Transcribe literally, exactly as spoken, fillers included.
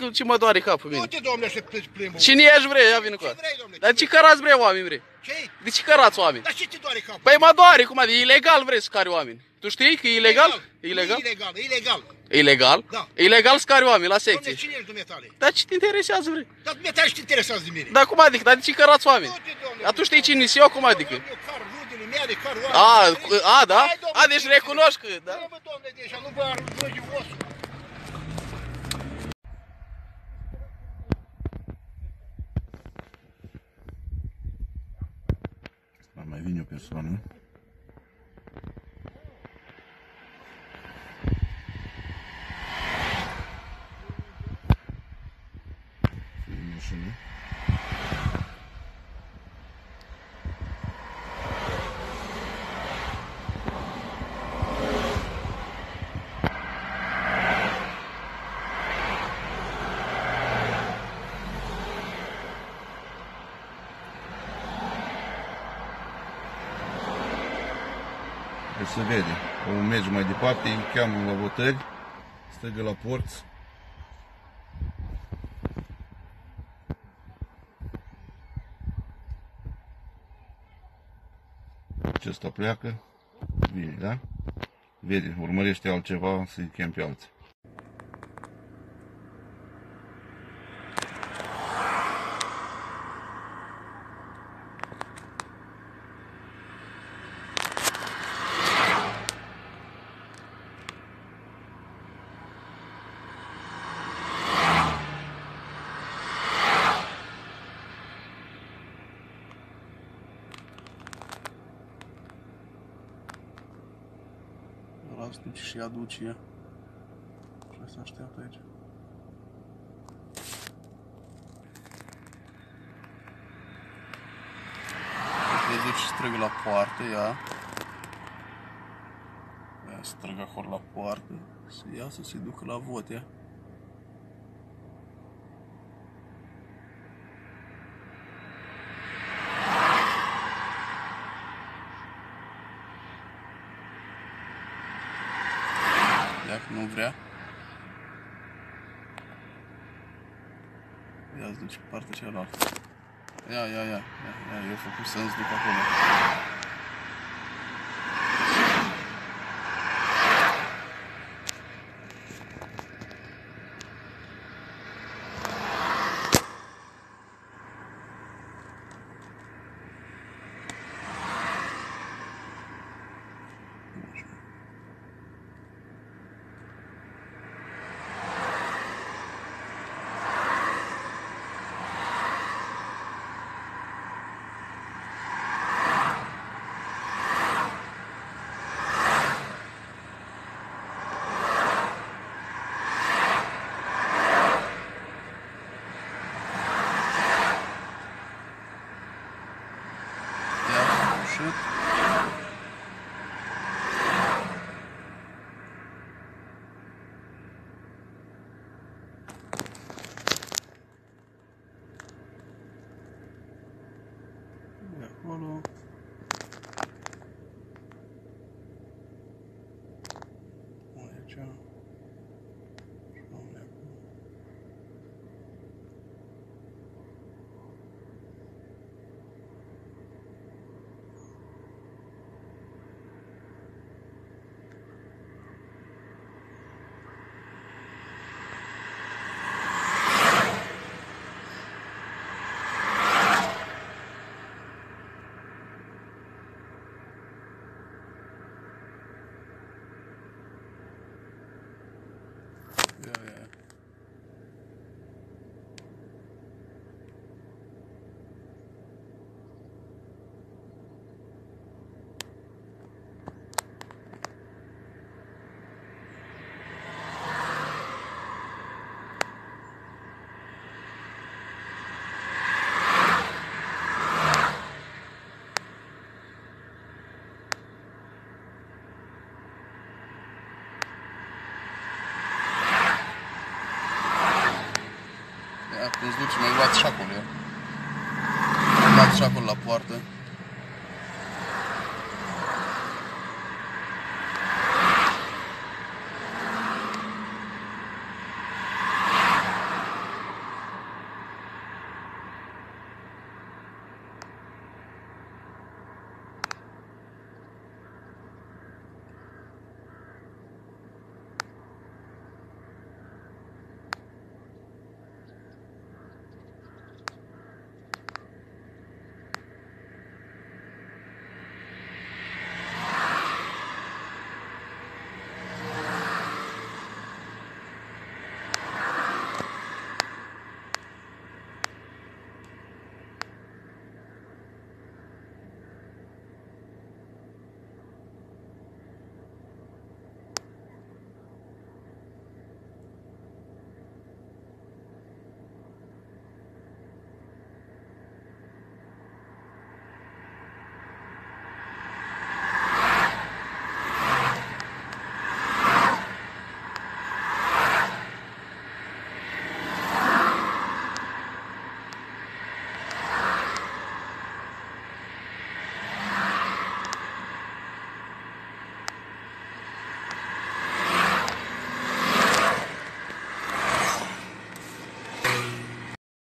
ce mă doare capul mine. Du-te, domnule, să pleci plimbul. Cine ești vrei, ia vină cu Ce asta. vrei, domnule? Dar ce cărați vrei oameni vrei? Ce? De ce cărați oameni? Dar ce te doare capul? Păi mă doare, cum adică, e ilegal vrei să cari oameni. Tu știi că e ilegal? Ilegal. Ilegal? Ilegal, ilegal. Ilegal? Da. Ilegal să cari oameni la Domnule, secție. cine ești dumneatale? Dar ce te interesează vrei? Dar dumneatale ce te interesează de mine? Dar cum adică? Dar de ce cărați oameni? Du-te, domnule. Dar tu știi cine sunt eu, cum adică? Eu car rudele mele, car A, oameni. a, da? Hai, domnule, A, deci recunoști că, da? Hai, bă, domnule, deja, nu vă arunci osul. Mai vine o persoană. Vine mașină. Se vede, omul merge mai departe, îi cheamă la votări, strigă la porți. Acesta pleacă, vine, da? Vede, urmărește altceva să-i chem pe alții. Ăla se duce și aduce ea. Și să așteaptă aici. Se duce și strigă la poartă, ea. Ea strigă acolo la poartă. Să iasă, să-i ducă la vot, ea. Dacă nu vrea, ia îți duce pe partea cealaltă. Ia, ia, ia, ia, ia, eu făcut să-ți duc acolo. Shit. De acolo. Aici. Și acolo. Ja, ja. Când îți duci, mai luați și acolo, ia. Mai luați și acolo la poartă.